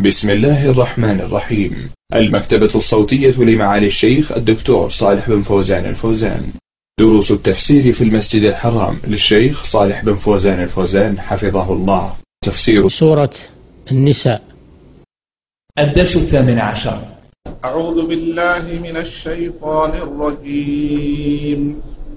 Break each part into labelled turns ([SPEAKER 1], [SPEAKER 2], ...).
[SPEAKER 1] بسم الله الرحمن الرحيم. المكتبة الصوتية لمعالي الشيخ الدكتور صالح بن فوزان الفوزان. دروس التفسير في المسجد الحرام للشيخ صالح بن فوزان الفوزان حفظه الله. تفسير
[SPEAKER 2] سورة النساء.
[SPEAKER 3] الدرس 18.
[SPEAKER 4] أعوذ بالله من الشيطان الرجيم.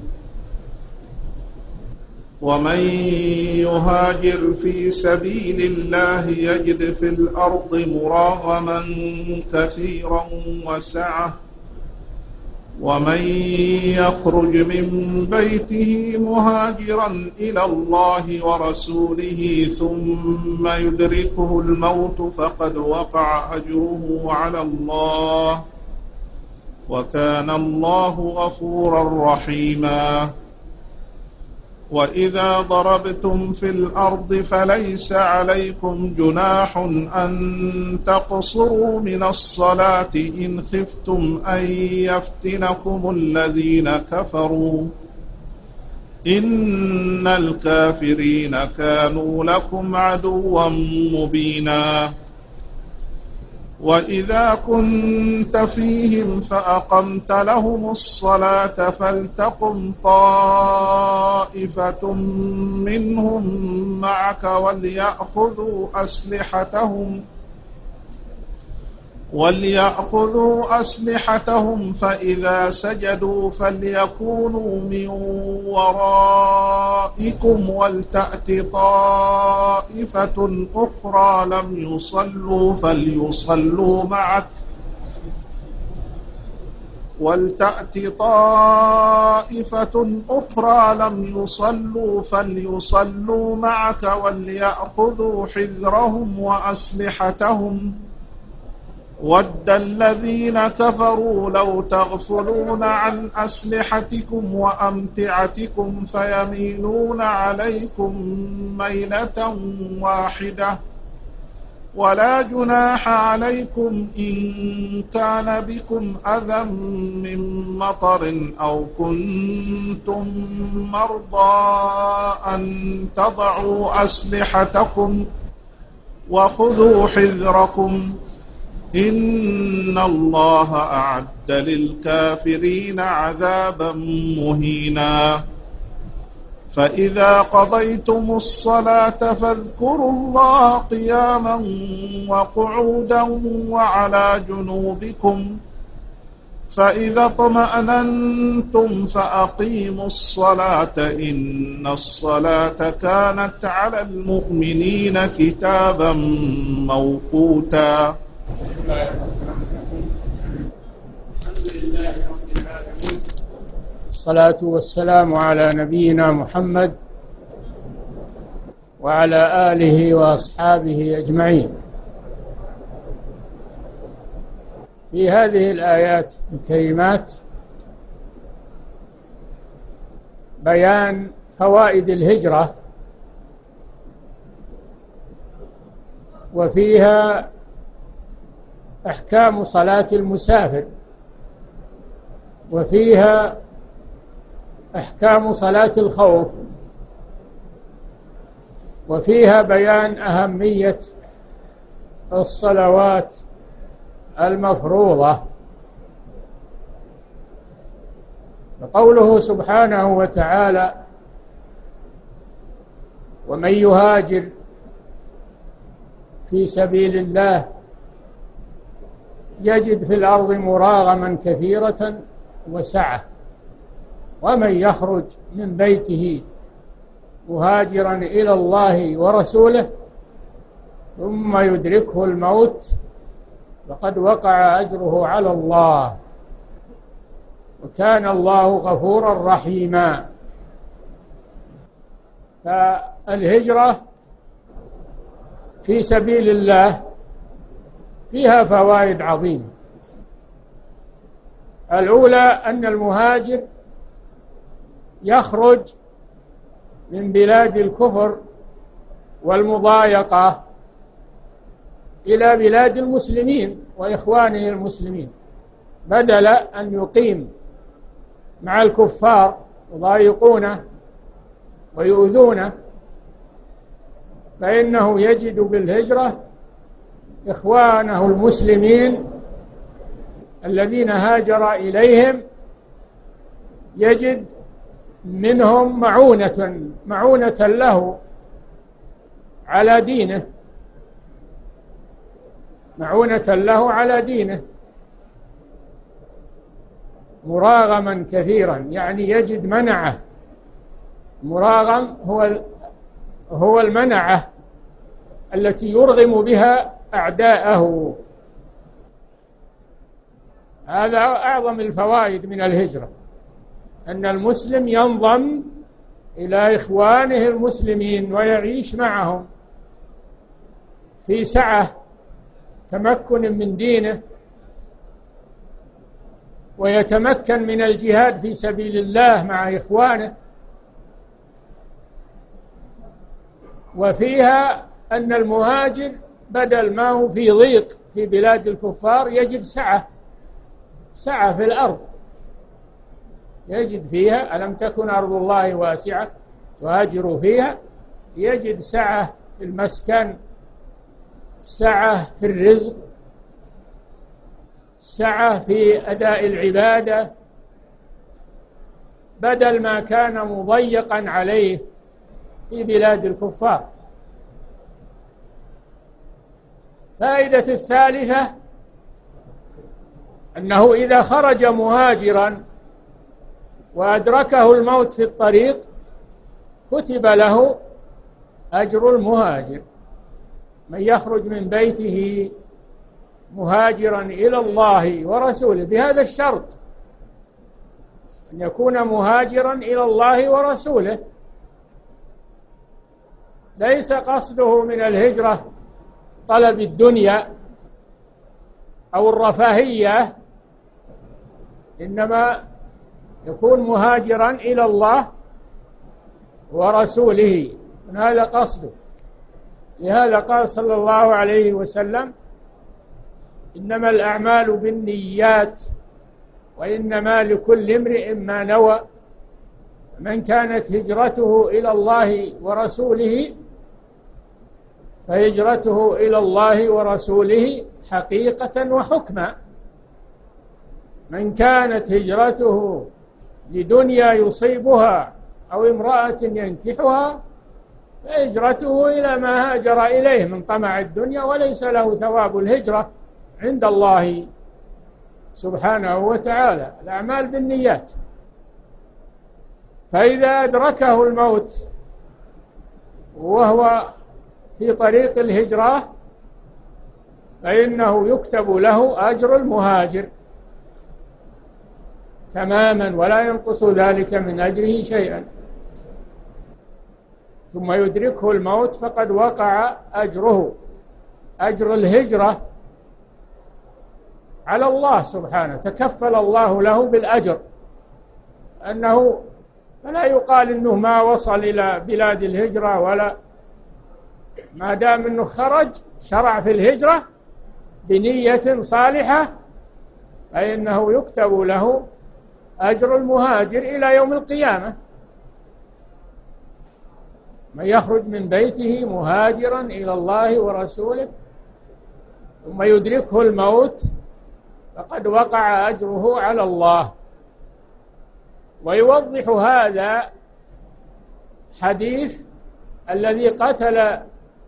[SPEAKER 4] ومن يهاجر في سبيل الله يجد في الأرض مراغما كثيرا وسعة ومن يخرج من بيته مهاجرا إلى الله ورسوله ثم يدركه الموت فقد وقع أجره على الله وكان الله غفورا رحيما. وإذا ضربتم في الأرض فليس عليكم جناح أن تقصروا من الصلاة إن خفتم أن يفتنكم الذين كفروا إن الكافرين كانوا لكم عدوا مبينا. وإذا كنت فيهم فأقمت لهم الصلاة فلتقم طائفة منهم معك وليأخذوا أسلحتهم فإذا سجدوا فليكونوا من ورائكم ولتأت طائفة أخرى لم يصلوا فليصلوا معك وليأخذوا حذرهم وأسلحتهم. ود الذين كفروا لو تغفلون عن أسلحتكم وأمتعتكم فيميلون عليكم ميلة واحدة ولا جناح عليكم إن كان بكم أذى من مطر أو كنتم مرضى أن تضعوا أسلحتكم وخذوا حذركم إن الله أعد للكافرين عذابا مهينا. فإذا قضيتم الصلاة فاذكروا الله قياما وقعودا وعلى جنوبكم فإذا اطمأننتم فأقيموا الصلاة إن الصلاة كانت على المؤمنين كتابا موقوتا.
[SPEAKER 2] الصلاة والسلام على نبينا محمد وعلى آله وأصحابه أجمعين. في هذه الآيات الكريمات بيان فوائد الهجرة، وفيها أحكام صلاة المسافر، وفيها أحكام صلاة الخوف، وفيها بيان أهمية الصلوات المفروضة. وقوله سبحانه وتعالى: ومن يهاجر في سبيل الله يجد في الأرض مراغما كثيرة وسعة ومن يخرج من بيته مهاجرا إلى الله ورسوله ثم يدركه الموت فقد وقع أجره على الله وكان الله غفورا رحيما. فالهجرة في سبيل الله فيها فوائد عظيمة. الأولى أن المهاجر يخرج من بلاد الكفر والمضايقة إلى بلاد المسلمين وإخوانه المسلمين، بدل أن يقيم مع الكفار يضايقونه ويؤذونه، فإنه يجد بالهجرة إخوانه المسلمين الذين هاجر إليهم يجد منهم معونة له على دينه، معونة له على دينه، مراغما كثيرا، يعني يجد منعه. مراغم هو المنعه التي يرغم بها أعداءه. هذا أعظم الفوائد من الهجرة، أن المسلم ينضم إلى إخوانه المسلمين ويعيش معهم في سعة تمكن من دينه، ويتمكن من الجهاد في سبيل الله مع إخوانه. وفيها أن المهاجر بدل ما هو في ضيق في بلاد الكفار يجد سعة في الأرض، يجد فيها، ألم تكن أرض الله واسعة تهاجروا فيها، يجد سعة في المسكن، سعة في الرزق، سعة في أداء العبادة، بدل ما كان مضيقا عليه في بلاد الكفار. فائدة الثالثة أنه إذا خرج مهاجرا وأدركه الموت في الطريق كتب له أجر المهاجر. من يخرج من بيته مهاجرا إلى الله ورسوله، بهذا الشرط أن يكون مهاجرا إلى الله ورسوله، ليس قصده من الهجرة طلب الدنيا أو الرفاهية، إنما يكون مهاجرا إلى الله ورسوله، من هذا قصده. لهذا قال صلى الله عليه وسلم: إنما الأعمال بالنيات وإنما لكل امرئ ما نوى، من كانت هجرته إلى الله ورسوله فهجرته إلى الله ورسوله حقيقة وحكما. من كانت هجرته لدنيا يصيبها أو امرأة ينكحها فهجرته إلى ما هاجر إليه من طمع الدنيا، وليس له ثواب الهجرة عند الله سبحانه وتعالى. الأعمال بالنيات. فإذا أدركه الموت وهو في طريق الهجرة فإنه يكتب له أجر المهاجر تماما، ولا ينقص ذلك من أجره شيئا. ثم يدركه الموت فقد وقع أجره، أجر الهجرة، على الله سبحانه، تكفل الله له بالأجر. أنه فلا يقال إنه ما وصل إلى بلاد الهجرة، ولا ما دام أنه خرج شرع في الهجرة بنية صالحة فإنه يكتب له أجر المهاجر إلى يوم القيامة. من يخرج من بيته مهاجرا إلى الله ورسوله ثم يدركه الموت فقد وقع أجره على الله. ويوضح هذا حديث الذي قتل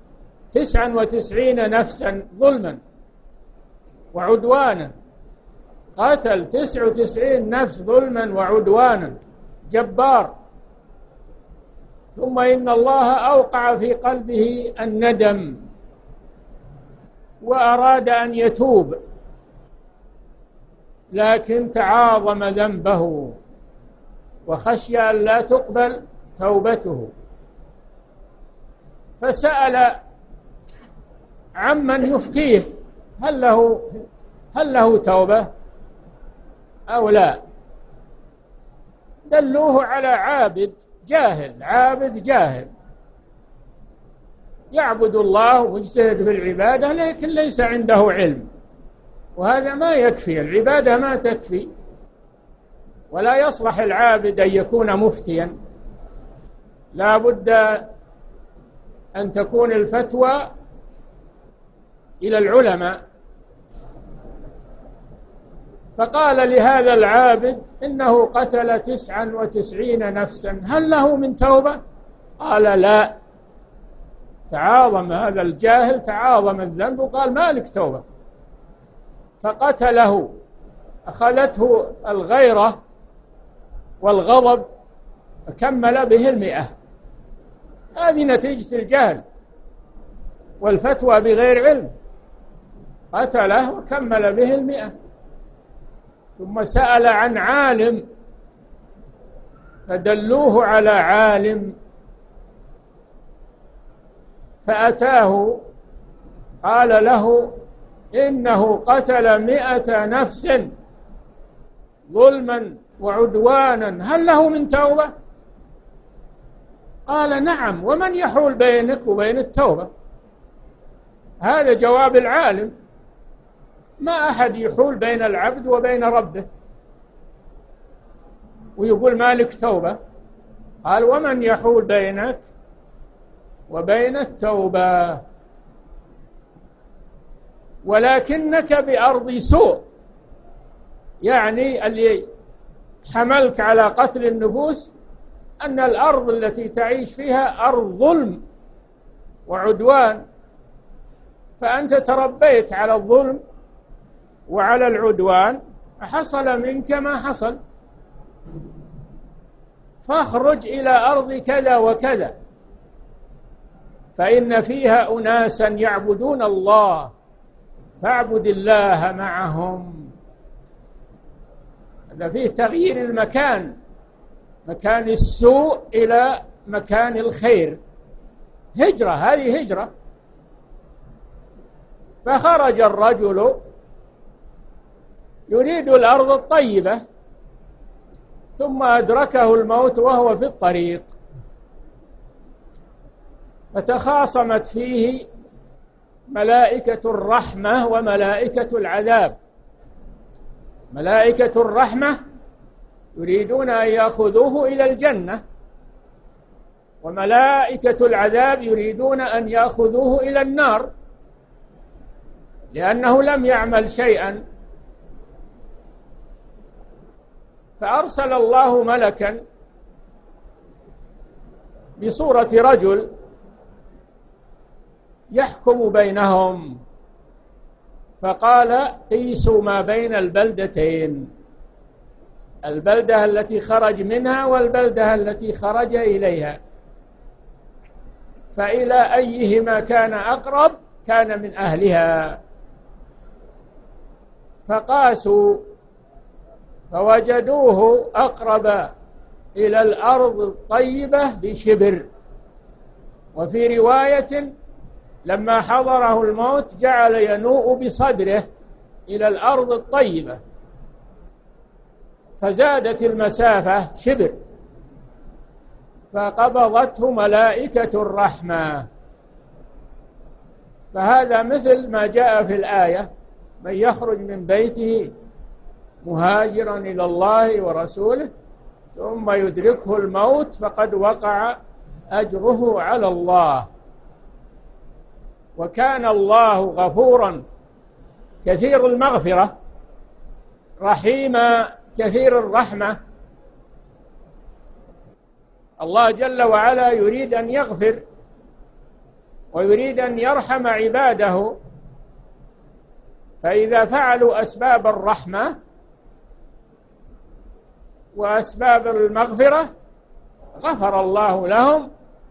[SPEAKER 2] 99 نفسا ظلما وعدوانا، قتل 99 نفس ظلما وعدوانا، جبار، ثم إن الله أوقع في قلبه الندم وأراد أن يتوب، لكن تعاظم ذنبه وخشي أن لا تقبل توبته، فسأل عمن يفتيه هل له توبة أو لا. دلوه على عابد جاهل يعبد الله ويجتهد في العبادة لكن ليس عنده علم، وهذا ما يكفي، العبادة ما تكفي، ولا يصلح العابد أن يكون مفتيا، لا بد أن تكون الفتوى إلى العلماء، فقال لهذا العابد إنه قتل 99 نفسا، هل له من توبة؟ قال لا. تعاظم هذا الجاهل، تعاظم الذنب وقال ما لك توبة، فقتله. أخذته الغيرة والغضب فكمل به 100. هذه نتيجة الجهل والفتوى بغير علم. قتله وكمل به 100. ثم سأل عن عالم فدلوه على عالم فأتاه قال له إنه قتل 100 نفس ظلما وعدوانا، هل له من توبة؟ قال نعم، ومن يحول بينك وبين التوبة؟ هذا جواب العالم، ما أحد يحول بين العبد وبين ربه ويقول مالك توبة. قال ومن يحول بينك وبين التوبة؟ ولكنك بأرض سوء، يعني اللي حملك على قتل النفوس أن الأرض التي تعيش فيها أرض ظلم وعدوان، فأنت تربيت على الظلم وعلى العدوان، حصل منك ما حصل، فاخرج إلى أرض كذا وكذا فإن فيها أناسا يعبدون الله فاعبد الله معهم. هذا فيه تغيير المكان، مكان السوء إلى مكان الخير، هجرة، هذه هجرة. فخرج الرجل يريد الأرض الطيبة ثم أدركه الموت وهو في الطريق، فتخاصمت فيه ملائكة الرحمة وملائكة العذاب. ملائكة الرحمة يريدون أن يأخذوه إلى الجنة، وملائكة العذاب يريدون أن يأخذوه إلى النار لأنه لم يعمل شيئا. فأرسل الله ملكا بصورة رجل يحكم بينهم، فقال قيسوا ما بين البلدتين، البلدة التي خرج منها والبلدة التي خرج إليها، فإلى أيهما كان أقرب كان من أهلها. فقاسوا فوجدوه أقرب إلى الأرض الطيبة بشبر. وفي رواية لما حضره الموت جعل ينوء بصدره إلى الأرض الطيبة، فزادت المسافة شبر، فقبضته ملائكة الرحمة. فهذا مثل ما جاء في الآية: من يخرج من بيته مهاجرا إلى الله ورسوله ثم يدركه الموت فقد وقع أجره على الله. وكان الله غفورا كثير المغفرة رحيما كثير الرحمة. الله جل وعلا يريد أن يغفر ويريد أن يرحم عباده، فإذا فعلوا أسباب الرحمة وأسباب المغفرة غفر الله لهم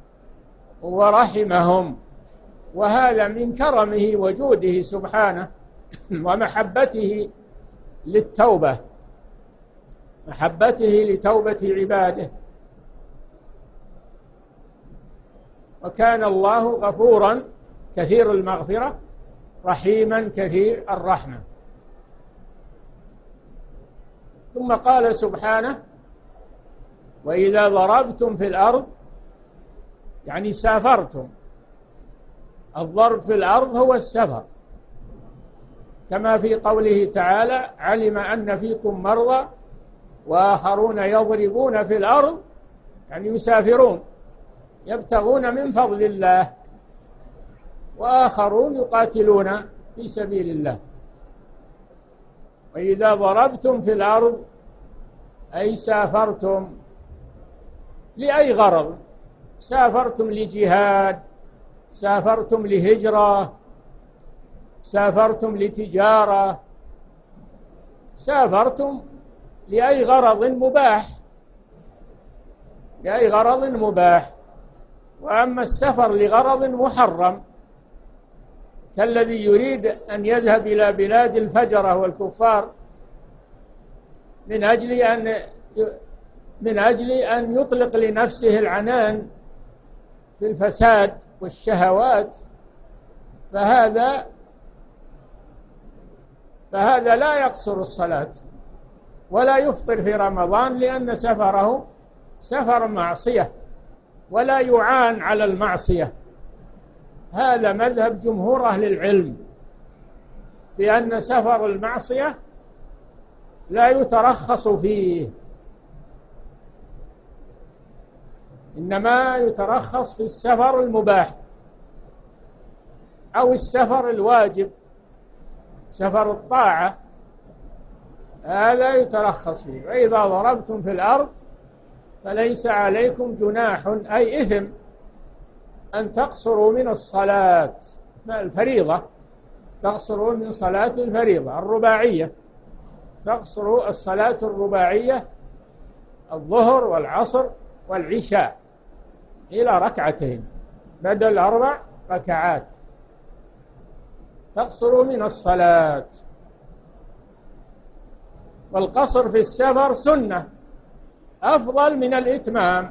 [SPEAKER 2] ورحمهم. وهذا من كرمه وجوده سبحانه ومحبته للتوبة، محبته لتوبة عباده. وكان الله غفورا كثير المغفرة رحيما كثير الرحمة. ثم قال سبحانه: وإذا ضربتم في الأرض، يعني سافرتم. الضرب في الأرض هو السفر، كما في قوله تعالى: علم أن فيكم مرضى وآخرون يضربون في الأرض، يعني يسافرون يبتغون من فضل الله، وآخرون يقاتلون في سبيل الله. وإذا ضربتم في الأرض أي سافرتم لأي غرض، سافرتم لجهاد، سافرتم لهجرة، سافرتم لتجارة، سافرتم لأي غرض مباح، لأي غرض مباح. وأما السفر لغرض محرم كالذي يريد أن يذهب إلى بلاد الفجرة والكفار من أجل أن يطلق لنفسه العنان في الفساد والشهوات، فهذا لا يقصر الصلاة ولا يفطر في رمضان، لأن سفره سفر معصية ولا يعان على المعصية. هذا مذهب جمهور أهل العلم، بأن سفر المعصية لا يترخص فيه، إنما يترخص في السفر المباح أو السفر الواجب، سفر الطاعة هذا يترخص فيه. وإذا ضربتم في الأرض فليس عليكم جناح أي إثم أن تقصروا من الصلاة الفريضة، تقصروا من صلاة الفريضة الرباعية، تقصروا الصلاة الرباعية الظهر والعصر والعشاء إلى ركعتين بدل 4 ركعات، تقصروا من الصلاة. والقصر في السفر سنة أفضل من الإتمام،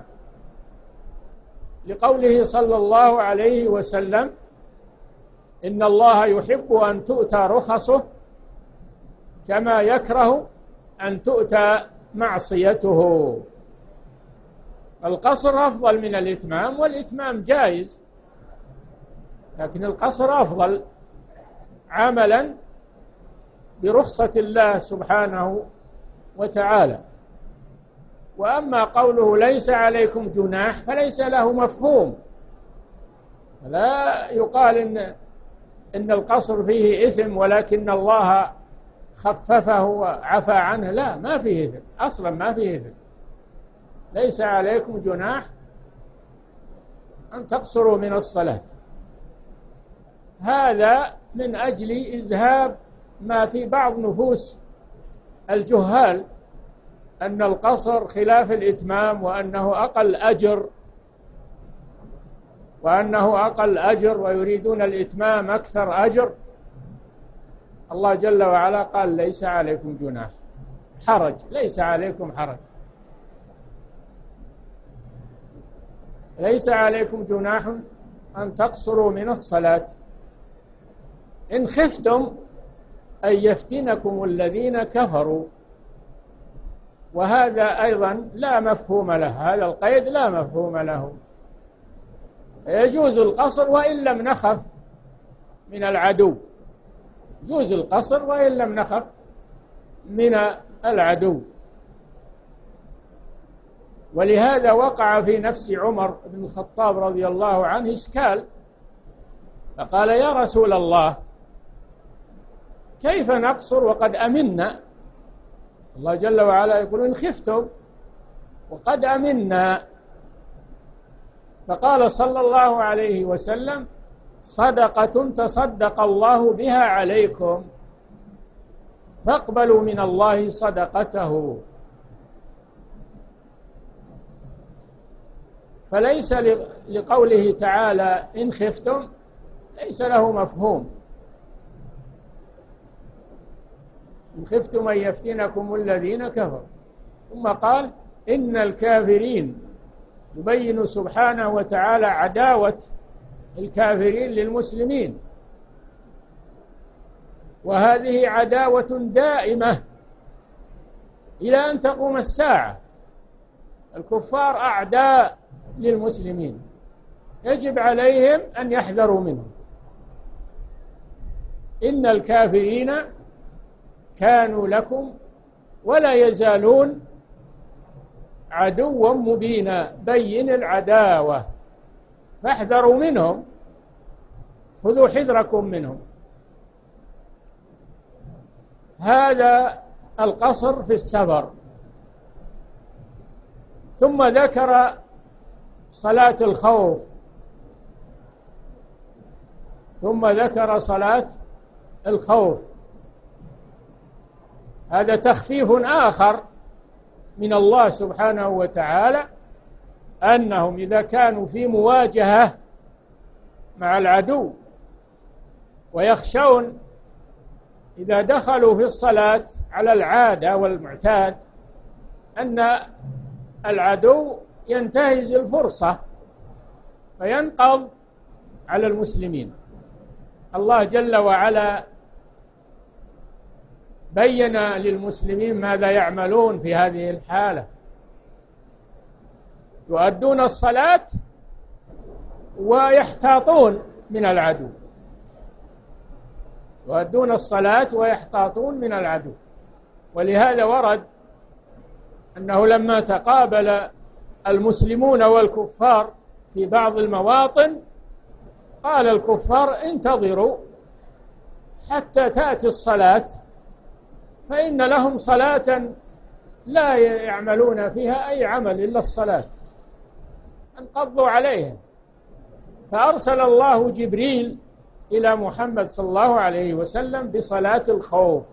[SPEAKER 2] لقوله صلى الله عليه وسلم: إن الله يحب أن تؤتى رخصه كما يكره أن تؤتى معصيته. القصر أفضل من الإتمام، والإتمام جائز، لكن القصر أفضل عملا برخصة الله سبحانه وتعالى. وأما قوله ليس عليكم جناح فليس له مفهوم، لا يقال إن القصر فيه إثم ولكن الله خففه وعفى عنه، لا، ما فيه إثم أصلا، ما فيه إثم. ليس عليكم جناح أن تقصروا من الصلاة. هذا من أجل إذهاب ما في بعض نفوس الجهال أن القصر خلاف الإتمام، وأنه أقل أجر ويريدون الإتمام أكثر أجر. الله جل وعلا قال: ليس عليكم جناح، حرج، ليس عليكم حرج، ليس عليكم جناح أن تقصروا من الصلاة إن خفتم أن يفتنكم الذين كفروا. وهذا أيضا لا مفهوم له، هذا القيد لا مفهوم له. يجوز القصر وإن لم نخف من العدو، يجوز القصر وإن لم نخف من العدو. ولهذا وقع في نفس عمر بن الخطاب رضي الله عنه إشكال، فقال: يا رسول الله، كيف نقصر وقد أمنا؟ الله جل وعلا يقول: إن خفتم وقد أمنا. فقال صلى الله عليه وسلم: صدقة تصدق الله بها عليكم، فاقبلوا من الله صدقته. فليس لقوله تعالى إن خفتم ليس له مفهوم. إن خفتم أن يفتنكم الذين كفروا. ثم قال: إن الكافرين، يبين سبحانه وتعالى عداوة الكافرين للمسلمين، وهذه عداوة دائمة إلى أن تقوم الساعة. الكفار أعداء للمسلمين، يجب عليهم أن يحذروا منهم. إن الكافرين كانوا لكم ولا يزالون عدوا مبينا، بين العداوة، فاحذروا منهم، خذوا حذركم منهم. هذا القصر في السفر. ثم ذكر صلاة الخوف، ثم ذكر صلاة الخوف. هذا تخفيف آخر من الله سبحانه وتعالى، أنهم إذا كانوا في مواجهة مع العدو ويخشون إذا دخلوا في الصلاة على العادة والمعتاد أن العدو ينتهز الفرصة فينقض على المسلمين. الله جل وعلا بين للمسلمين ماذا يعملون في هذه الحالة: يؤدون الصلاة ويحتاطون من العدو، يؤدون الصلاة ويحتاطون من العدو. ولهذا ورد أنه لما تقابل المسلمون والكفار في بعض المواطن قال الكفار: انتظروا حتى تأتي الصلاة، فإن لهم صلاة لا يعملون فيها أي عمل إلا الصلاة، انقضوا عليها. فأرسل الله جبريل إلى محمد صلى الله عليه وسلم بصلاة الخوف.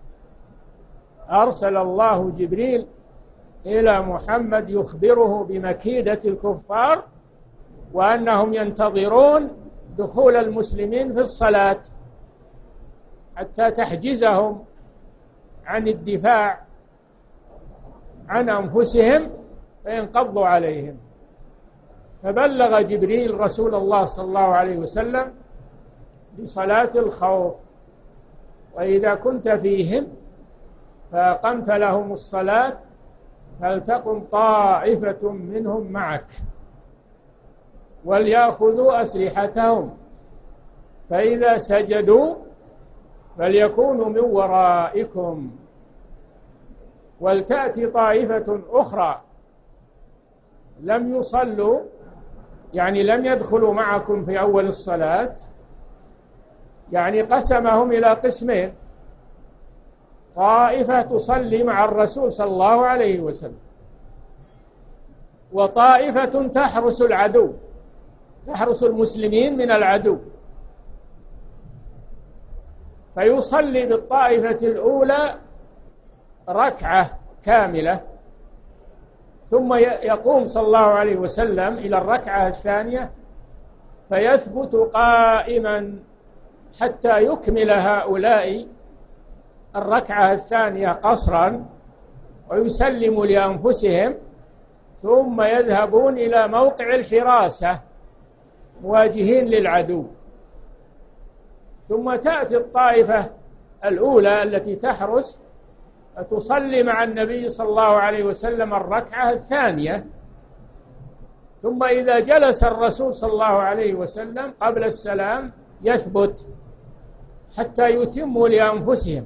[SPEAKER 2] أرسل الله جبريل إلى محمد يخبره بمكيدة الكفار وأنهم ينتظرون دخول المسلمين في الصلاة حتى تحجزهم عن الدفاع عن أنفسهم فينقضوا عليهم. فبلغ جبريل رسول الله صلى الله عليه وسلم بصلاة الخوف: وإذا كنت فيهم فأقمت لهم الصلاة فلتقم طائفة منهم معك وليأخذوا أسلحتهم، فإذا سجدوا فليكونوا من ورائكم ولتأتي طائفة أخرى لم يصلوا، يعني لم يدخلوا معكم في أول الصلاة، يعني قسمهم إلى قسمين: طائفة تصلي مع الرسول صلى الله عليه وسلم، وطائفة تحرس العدو، تحرس المسلمين من العدو. فيصلي بالطائفة الأولى ركعة كاملة، ثم يقوم صلى الله عليه وسلم إلى الركعة الثانية فيثبت قائما حتى يكمل هؤلاء الركعة الثانية قصرا ويسلموا لأنفسهم، ثم يذهبون إلى موقع الحراسة مواجهين للعدو. ثم تأتي الطائفة الأولى التي تحرس تصلي مع النبي صلى الله عليه وسلم الركعة الثانية، ثم إذا جلس الرسول صلى الله عليه وسلم قبل السلام يثبت حتى يتموا لأنفسهم،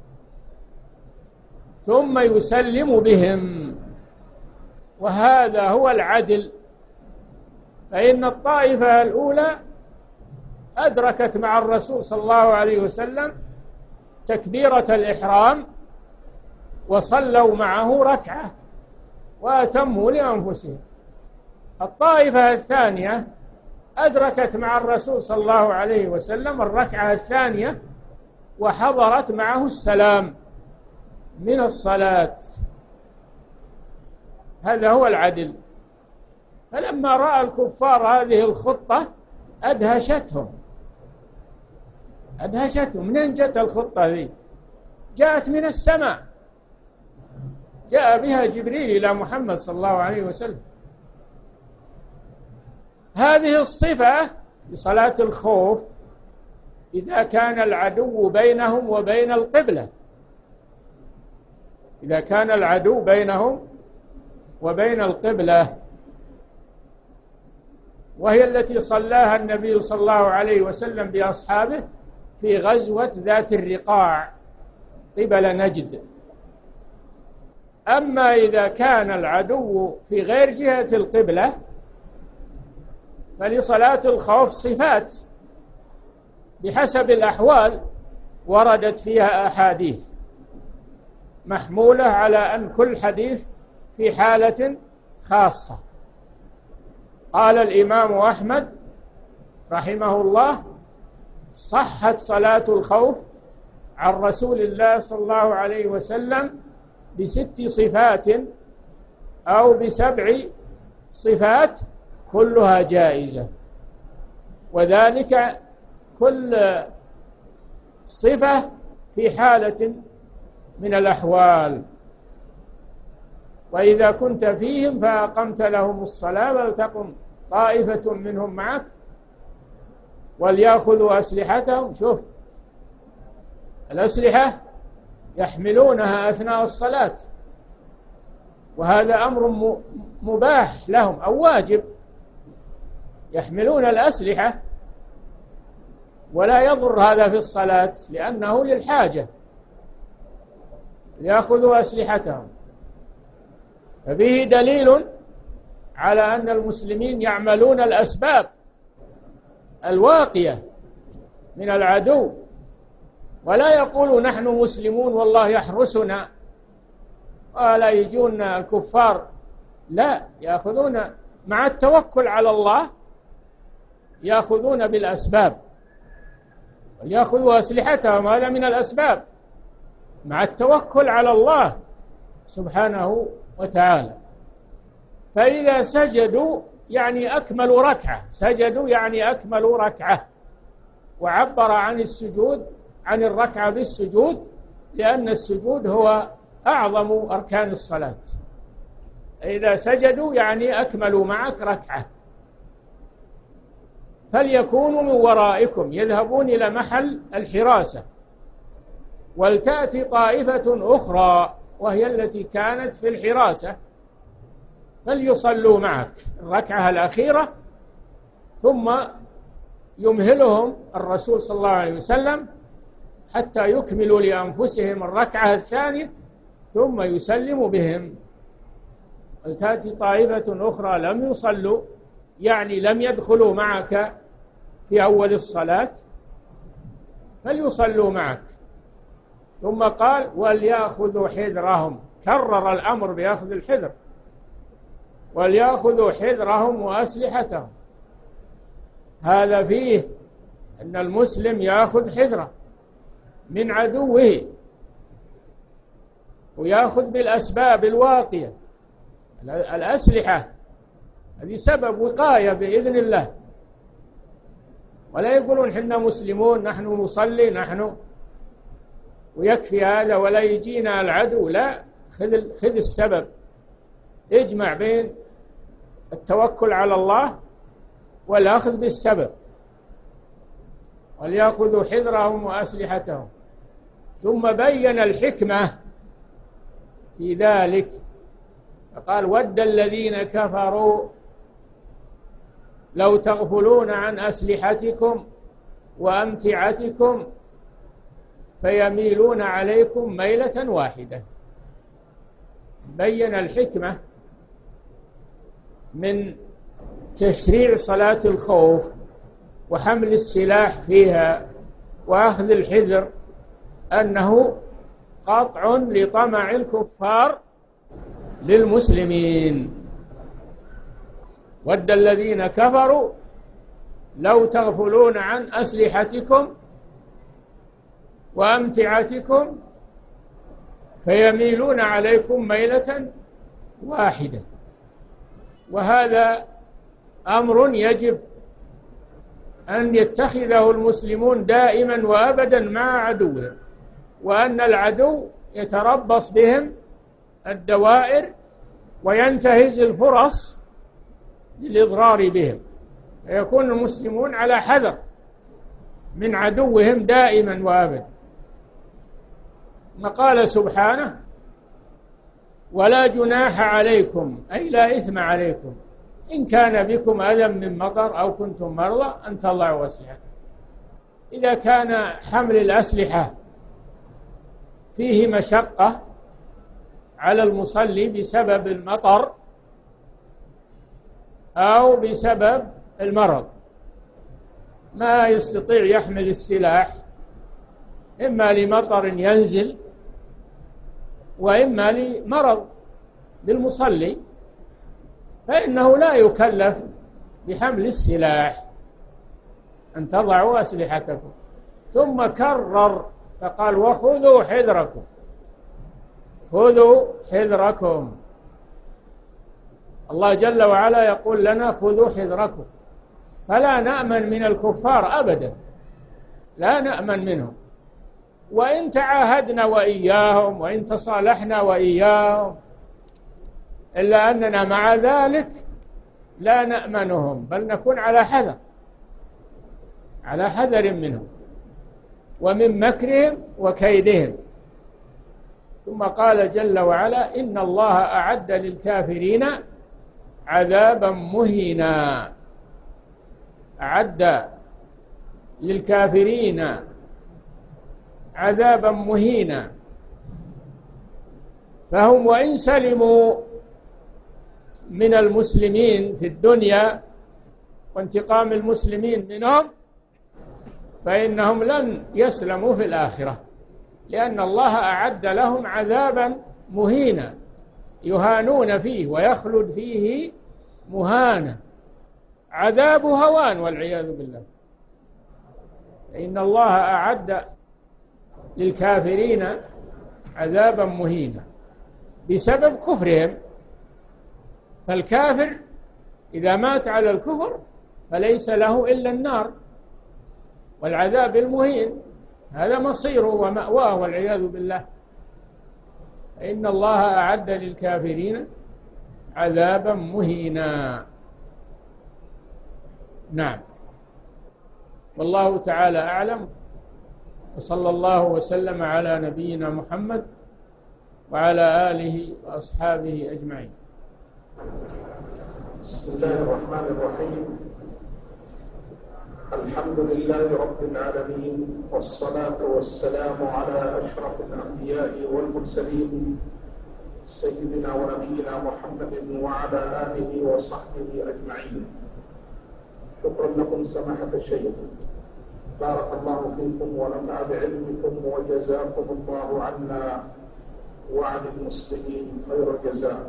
[SPEAKER 2] ثم يسلم بهم. وهذا هو العدل، فإن الطائفة الأولى أدركت مع الرسول صلى الله عليه وسلم تكبيرة الإحرام وصلوا معه ركعة وأتموا لأنفسهم. الطائفة الثانية أدركت مع الرسول صلى الله عليه وسلم الركعة الثانية وحضرت معه السلام من الصلاة. هذا هو العدل. فلما رأى الكفار هذه الخطة أدهشتهم. منين جاءت الخطة ذي؟ جاءت من السماء، جاء بها جبريل إلى محمد صلى الله عليه وسلم. هذه الصفة لصلاة الخوف إذا كان العدو بينهم وبين القبلة، إذا كان العدو بينهم وبين القبلة، وهي التي صلاها النبي صلى الله عليه وسلم بأصحابه في غزوة ذات الرقاع قبل نجد. أما إذا كان العدو في غير جهة القبلة فلصلاة الخوف صفات بحسب الأحوال وردت فيها أحاديث. محمولة على أن كل حديث في حالة خاصة. قال الإمام أحمد رحمه الله: صحت صلاة الخوف عن رسول الله صلى الله عليه وسلم ب6 صفات أو ب7 صفات كلها جائزة، وذلك كل صفة في حالة من الأحوال. وإذا كنت فيهم فأقمت لهم الصلاة فلتقم طائفة منهم معك وليأخذوا أسلحتهم. شوف الأسلحة يحملونها أثناء الصلاة، وهذا أمر مباح لهم أو واجب، يحملون الأسلحة ولا يضر هذا في الصلاة لأنه للحاجة، ليأخذوا أسلحتهم. ففيه دليل على أن المسلمين يعملون الأسباب الواقية من العدو، ولا يقولوا نحن مسلمون والله يحرسنا ولا يجون الكفار، لا، يأخذون مع التوكل على الله، يأخذون بالأسباب وليأخذوا أسلحتهم، هذا من الأسباب مع التوكل على الله سبحانه وتعالى. فإذا سجدوا يعني أكملوا ركعة، سجدوا يعني أكملوا ركعة، وعبر عن السجود عن الركعة بالسجود لأن السجود هو أعظم أركان الصلاة. إذا سجدوا يعني أكملوا معك ركعة. فليكونوا من ورائكم يذهبون إلى محل الحراسة، ولتأتي طائفة أخرى وهي التي كانت في الحراسة فليصلوا معك الركعة الأخيرة، ثم يمهلهم الرسول صلى الله عليه وسلم حتى يكملوا لأنفسهم الركعة الثانية ثم يسلم بهم. ولتأتي طائفة أخرى لم يصلوا يعني لم يدخلوا معك في أول الصلاة فليصلوا معك. ثم قال: وليأخذوا حذرهم، كرر الأمر بأخذ الحذر، وليأخذوا حذرهم وأسلحتهم. هذا فيه أن المسلم يأخذ حذره من عدوه ويأخذ بالأسباب الواقية. الأسلحة هذه سبب وقاية بإذن الله، ولا يقولون حنا مسلمون نحن نصلي نحن ويكفي هذا ولا يجينا العدو. لا، خذ السبب، اجمع بين التوكل على الله والأخذ بالسبب. وليأخذوا حذرهم وأسلحتهم. ثم بين الحكمة في ذلك فقال: ود الذين كفروا لو تغفلون عن أسلحتكم وأمتعتكم فيميلون عليكم ميلة واحدة. بين الحكمة من تشريع صلاة الخوف وحمل السلاح فيها وأخذ الحذر أنه قطع لطمع الكفار للمسلمين. ود الذين كفروا لو تغفلون عن أسلحتكم وأمتعتكم فيميلون عليكم ميلة واحدة. وهذا أمر يجب أن يتخذه المسلمون دائما وأبدا مع عدوهم، وأن العدو يتربص بهم الدوائر وينتهز الفرص للإضرار بهم، فيكون المسلمون على حذر من عدوهم دائما وأبدا. ما قال سبحانه: ولا جناح عليكم، أي لا إثم عليكم، إن كان بكم أذى من مطر أو كنتم مرضى أن تضعوا أسلحتكم. إذا كان حمل الأسلحة فيه مشقة على المصلي بسبب المطر أو بسبب المرض، ما يستطيع يحمل السلاح، إما لمطر ينزل وإما لمرض بالمصلي، فإنه لا يكلف بحمل السلاح، أن تضعوا أسلحتكم. ثم كرر فقال وخذوا حذركم، خذوا حذركم. الله جل وعلا يقول لنا خذوا حذركم، فلا نأمن من الكفار أبدا، لا نأمن منهم، وإن تعاهدنا وإياهم وإن تصالحنا وإياهم، إلا أننا مع ذلك لا نأمنهم، بل نكون على حذر، على حذر منهم ومن مكرهم وكيدهم. ثم قال جل وعلا إن الله أعد للكافرين عذابا مهينا، أعد للكافرين عذابا مهينا. فهم وإن سلموا من المسلمين في الدنيا وانتقام المسلمين منهم، فإنهم لن يسلموا في الآخرة، لأن الله أعد لهم عذابا مهينا يهانون فيه ويخلد فيه مهانا، عذاب هوان والعياذ بالله. إن الله أعد للكافرين عذابا مهينا بسبب كفرهم. فالكافر إذا مات على الكفر فليس له إلا النار والعذاب المهين، هذا مصيره ومأواه والعياذ بالله. إن الله أعد للكافرين عذابا مهينا. نعم، والله تعالى أعلم، وصلى الله وسلم على نبينا محمد وعلى آله وأصحابه أجمعين.
[SPEAKER 5] بسم الله الرحمن الرحيم. الحمد لله رب العالمين، والصلاة والسلام على أشرف الأنبياء والمرسلين سيدنا ونبينا محمد وعلى آله وصحبه أجمعين. شكرا لكم سماحة الشيخ، بارك الله فيكم ونفع بعلمكم، وجزاكم الله عنا وعن المسلمين خير الجزاء.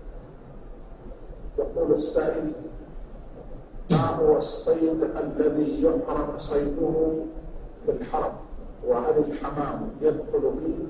[SPEAKER 5] يقول السائل: ما هو الصيد الذي يحرم صيده في الحرم، وهل الحمام يدخل فيه؟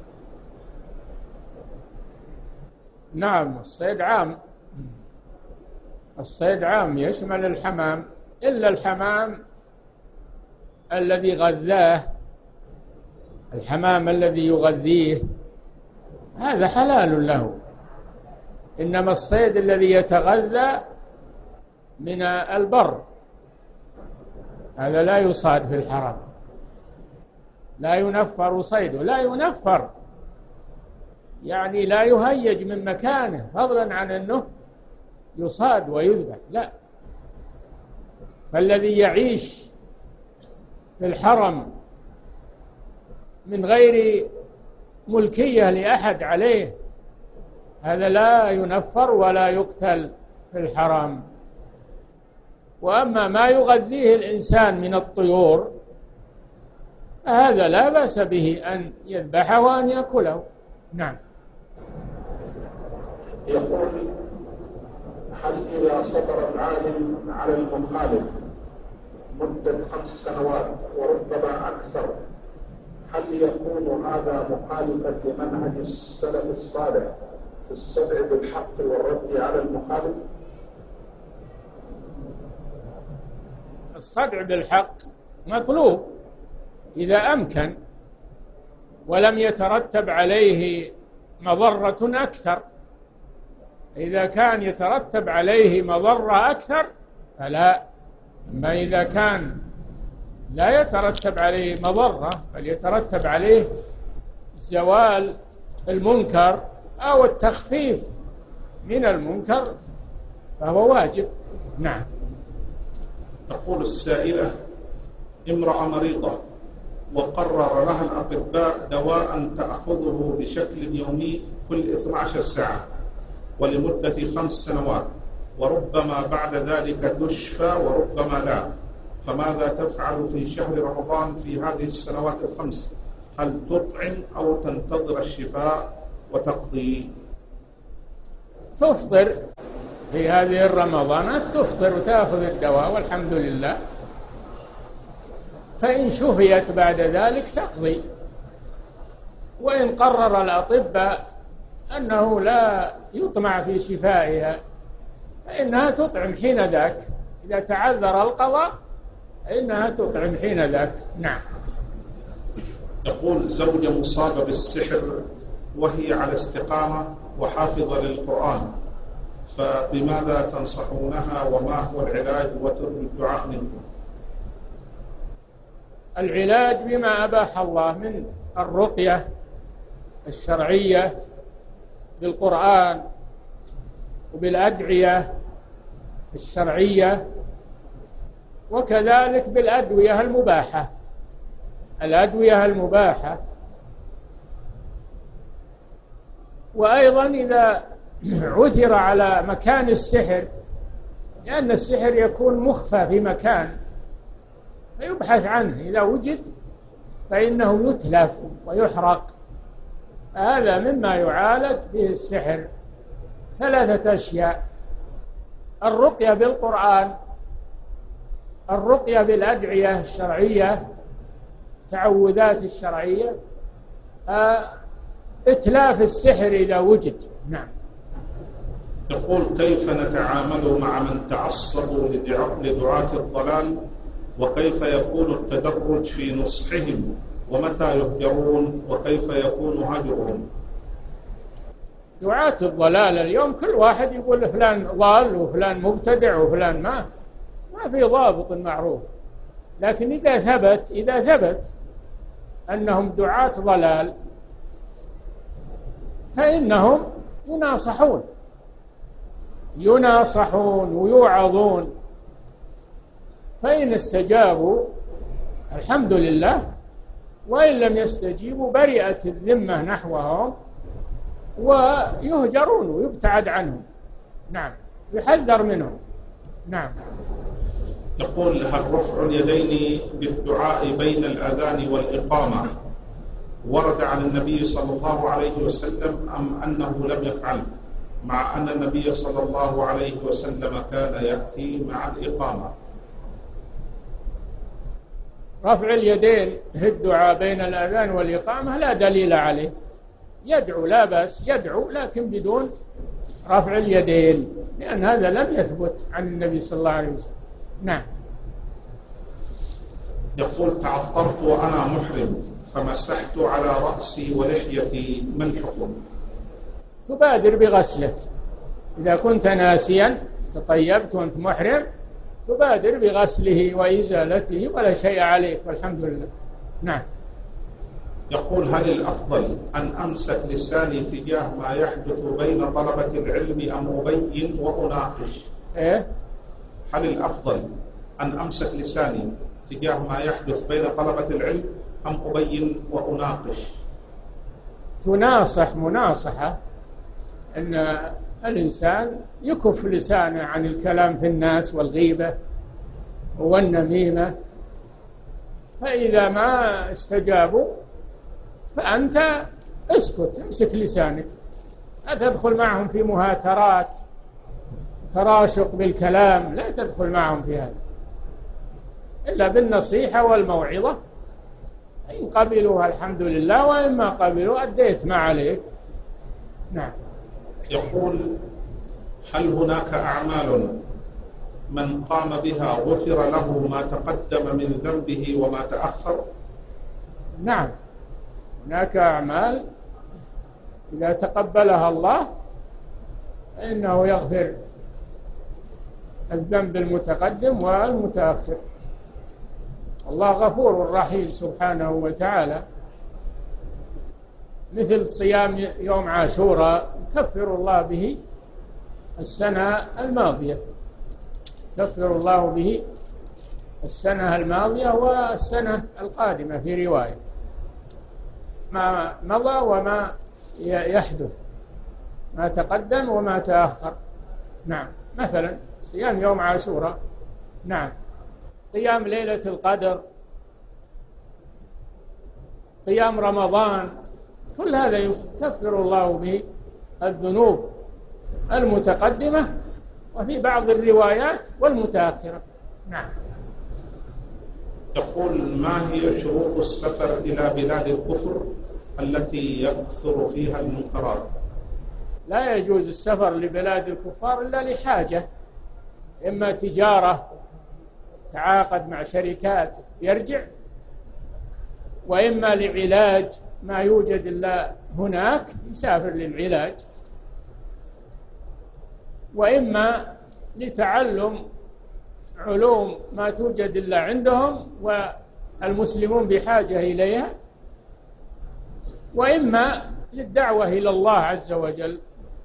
[SPEAKER 2] نعم، الصيد عام، الصيد عام يشمل الحمام، إلا الحمام الذي غذاه، الحمام الذي يغذيه هذا حلال له، إنما الصيد الذي يتغذى من البر هذا لا يصاد في الحرم، لا ينفر صيده، لا ينفر يعني لا يهيج من مكانه، فضلا عن أنه يصاد ويذبح، لا. فالذي يعيش في الحرم من غير ملكية لأحد عليه هذا لا ينفر ولا يقتل في الحرم. وأما ما يغذيه الإنسان من الطيور هذا لا بأس به أن يذبحه وأن يأكله. نعم.
[SPEAKER 5] يقول: هل إذا صبر العالم على المخالف مدة 5 سنوات وربما أكثر، هل يكون هذا مخالفا لمنهج السلف الصالح في الصدع بالحق والرد على المخالف؟
[SPEAKER 2] الصدع بالحق مطلوب إذا أمكن ولم يترتب عليه مضرة أكثر. إذا كان يترتب عليه مضرة أكثر فلا، أما إذا كان لا يترتب عليه مضرة بل يترتب عليه زوال المنكر أو التخفيف من المنكر فهو واجب. نعم.
[SPEAKER 4] تقول السائلة: امرأة مريضة وقرر لها الأطباء دواء تأخذه بشكل يومي كل 12 ساعة ولمدة 5 سنوات، وربما بعد ذلك تشفى وربما لا، فماذا تفعل في شهر رمضان في هذه السنوات ال5؟ هل تطعم أو تنتظر الشفاء وتقضي؟
[SPEAKER 2] تفطر في هذه الرمضانات، تفطر وتأخذ الدواء والحمد لله. فإن شفيت بعد ذلك تقضي. وإن قرر الأطباء أنه لا يطمع في شفائها فإنها تطعم حين ذاك. إذا تعذر القضاء فإنها تطعم حين ذاك. نعم.
[SPEAKER 4] يقول زوجة مصابة بالسحر وهي على استقامة وحافظة للقرآن، فبماذا تنصحونها وما هو العلاج وترجو الدعاء منكم؟
[SPEAKER 2] العلاج بما أباح الله من الرقية الشرعية بالقرآن وبالأدعية الشرعية، وكذلك بالأدوية المباحة. الأدوية المباحة. وأيضا إذا عثر على مكان السحر، لأن السحر يكون مخفى في مكان فيبحث عنه، إذا وجد فإنه يتلف ويحرق. هذا مما يعالج به السحر. 3 أشياء: الرقية بالقرآن، الرقية بالأدعية الشرعية، تعوذات الشرعية، إتلاف السحر إذا وجد. نعم.
[SPEAKER 4] يقول كيف نتعامل مع من تعصبوا لدعاة الضلال، وكيف يكون التدرج في نصحهم، ومتى يهجرون، وكيف يكون هجرهم؟
[SPEAKER 2] دعاة الضلال اليوم كل واحد يقول فلان ضال وفلان مبتدع وفلان ما في ضابط معروف. لكن إذا ثبت أنهم دعاة ضلال فإنهم يناصحون ويوعظون. فإن استجابوا الحمد لله، وإن لم يستجيبوا برئت الذمة نحوهم ويهجرون ويبتعد عنهم. نعم، يحذر منهم. نعم.
[SPEAKER 4] يقول هل رفع اليدين بالدعاء بين الأذان والإقامة ورد عن النبي صلى الله عليه وسلم أم أنه لم يفعل، مع أن النبي صلى الله عليه وسلم كان يأتي مع الإقامة؟
[SPEAKER 2] رفع اليدين في الدعاء بين الأذان والإقامة لا دليل عليه. يدعو لا بأس، يدعو لكن بدون رفع اليدين، لأن هذا لم يثبت عن النبي صلى الله عليه وسلم. نعم.
[SPEAKER 4] يقول تعطرت وأنا محرم فمسحت على رأسي ولحيتي، ما الحكم؟
[SPEAKER 2] تبادر بغسله. إذا كنت ناسيا تطيبت وأنت محرم تبادر بغسله وإزالته ولا شيء عليك والحمد لله. نعم.
[SPEAKER 4] يقول هل الأفضل أن أمسك لساني تجاه ما يحدث بين طلبة العلم أم أبين وأناقش؟ هل الأفضل أن أمسك لساني تجاه ما يحدث بين طلبة العلم أم أبين وأناقش؟
[SPEAKER 2] تناصح مناصحة أن الإنسان يكف لسانه عن الكلام في الناس والغيبة والنميمة. فإذا ما استجابوا فأنت اسكت، امسك لسانك، لا تدخل معهم في مهاترات تراشق بالكلام، لا تدخل معهم في هذا إلا بالنصيحة والموعظة. إن قبلوها الحمد لله، وإما قبلوا أديت ما عليك. نعم.
[SPEAKER 4] يقول هل هناك أعمال من قام بها غفر له ما تقدم من ذنبه وما تأخر؟
[SPEAKER 2] نعم، هناك أعمال إذا تقبلها الله فإنه يغفر الذنب المتقدم والمتأخر. الله غفور رحيم سبحانه وتعالى. مثل صيام يوم عاشوراء يكفر الله به السنة الماضية، يكفر الله به السنة الماضية والسنة القادمة في رواية، ما مضى وما يحدث، ما تقدم وما تأخر. نعم. مثلا صيام يوم عاشوراء. نعم. قيام ليلة القدر، قيام رمضان، كل هذا يكفر الله به الذنوب المتقدمة وفي بعض الروايات والمتأخرة. نعم.
[SPEAKER 4] يقول: ما هي شروط السفر إلى بلاد الكفر التي يكثر فيها المنكرات؟
[SPEAKER 2] لا يجوز السفر لبلاد الكفار إلا لحاجة، إما تجارة تعاقد مع شركات يرجع، وإما لعلاج ما يوجد إلا هناك يسافر للعلاج، وإما لتعلم علوم ما توجد إلا عندهم والمسلمون بحاجة إليها، وإما للدعوة إلى الله عز وجل.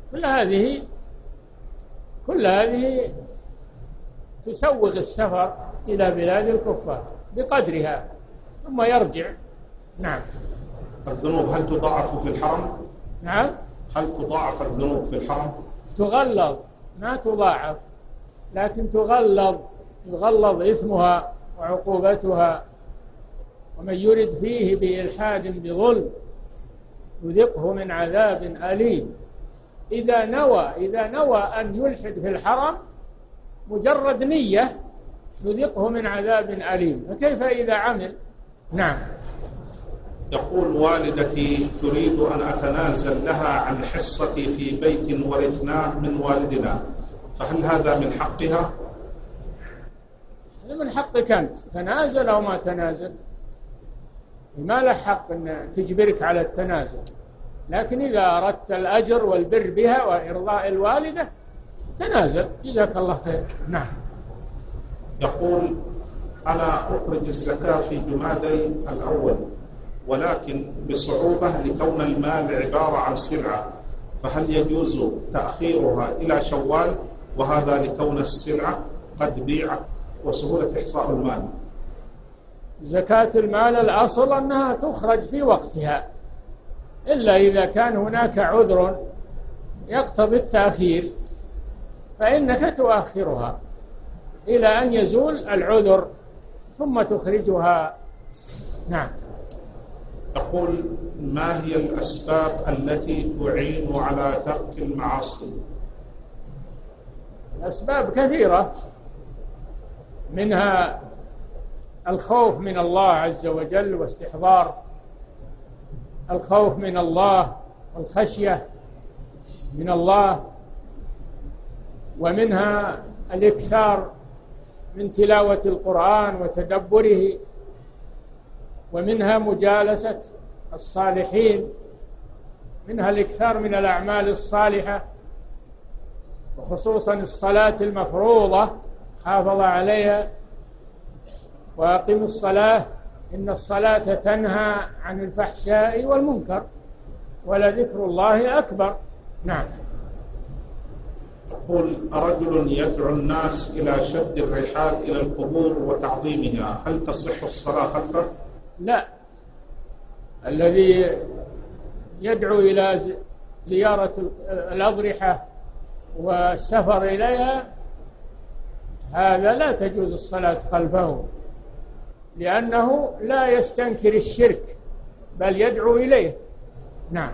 [SPEAKER 2] كل هذه تسوغ السفر إلى بلاد الكفار بقدرها ثم يرجع. نعم.
[SPEAKER 4] الذنوب هل تضاعف في الحرم؟
[SPEAKER 2] نعم.
[SPEAKER 4] هل تضاعف الذنوب في الحرم؟
[SPEAKER 2] تغلظ، ما تضاعف، لكن يغلظ إثمها وعقوبتها. ومن يرد فيه بإلحاد بظلم يذقه من عذاب أليم. إذا نوى أن يلحد في الحرم مجرد نية يذقه من عذاب أليم، فكيف إذا عمل؟ نعم.
[SPEAKER 4] يقول: والدتي تريد أن أتنازل لها عن حصتي في بيت ورثناه من والدنا، فهل هذا من حقها؟
[SPEAKER 2] هذا من حقك أنت، تنازل أو ما تنازل، ما له حق أن تجبرك على التنازل، لكن إذا أردت الأجر والبر بها وإرضاء الوالدة تنازل، جزاك الله خير. نعم.
[SPEAKER 4] يقول: أنا أخرج الزكاة في جمادي الأول، ولكن بصعوبة لكون المال عبارة عن سلعة، فهل يجوز تأخيرها إلى شوال، وهذا لكون السلعة قد بيعت وسهولة إحصاء المال؟
[SPEAKER 2] زكاة المال الأصل أنها تخرج في وقتها، إلا إذا كان هناك عذر يقتضي التأخير فإنك تؤخرها إلى أن يزول العذر ثم تخرجها. نعم.
[SPEAKER 4] يقول: ما هي الأسباب التي تعين على ترك المعاصي؟
[SPEAKER 2] الأسباب كثيرة، منها الخوف من الله عز وجل واستحضار الخوف من الله والخشية من الله، ومنها الإكثار من تلاوة القرآن وتدبره، ومنها مجالسة الصالحين، منها الإكثار من الأعمال الصالحة، وخصوصا الصلاة المفروضة حافظ عليها وأقم الصلاة إن الصلاة تنهى عن الفحشاء والمنكر ولذكر الله أكبر. نعم.
[SPEAKER 4] يقول: رجل يدعو الناس إلى شد الرحال إلى القبور وتعظيمها، هل تصح الصلاة خلفه؟
[SPEAKER 2] لا، الذي يدعو إلى زيارة الأضرحة والسفر إليها هذا لا تجوز الصلاة خلفه، لأنه لا يستنكر الشرك بل يدعو إليه. نعم.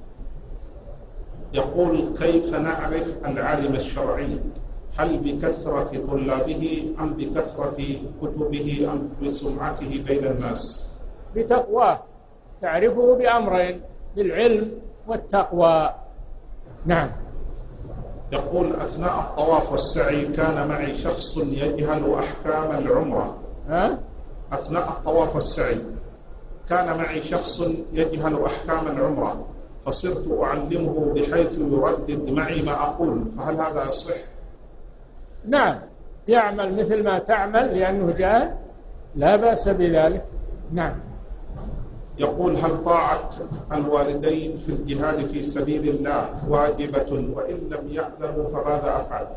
[SPEAKER 4] يقول: كيف نعرف العالم الشرعي؟ هل بكثرة طلابه أم بكثرة كتبه أم بسمعته بين الناس؟
[SPEAKER 2] بتقواه، تعرفه بأمرين، بالعلم والتقوى. نعم.
[SPEAKER 4] يقول: أثناء الطواف والسعي كان معي شخص يجهل أحكام العمرة. أثناء الطواف والسعي كان معي شخص يجهل أحكام العمرة، فصرت أعلمه بحيث يردد معي ما أقول، فهل هذا يصح؟
[SPEAKER 2] نعم، يعمل مثل ما تعمل لأنه جاهل، لا بأس بذلك. نعم.
[SPEAKER 4] يقول: هل طاعة الوالدين في الجهاد في سبيل الله واجبة، وإن لم يأذنوا فماذا أفعل؟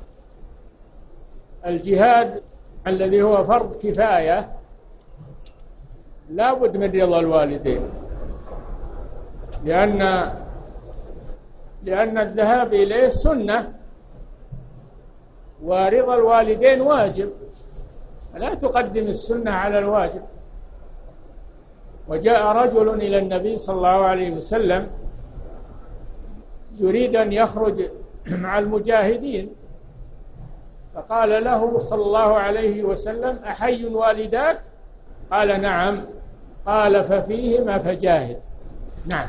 [SPEAKER 2] الجهاد الذي هو فرض كفاية لا بد من رضا الوالدين، لأن الذهاب إليه سنة ورضا الوالدين واجب، لا تقدم السنة على الواجب. وجاء رجل إلى النبي صلى الله عليه وسلم يريد أن يخرج مع المجاهدين، فقال له صلى الله عليه وسلم: أحي والداك؟ قال: نعم. قال: ففيهما فجاهد. نعم.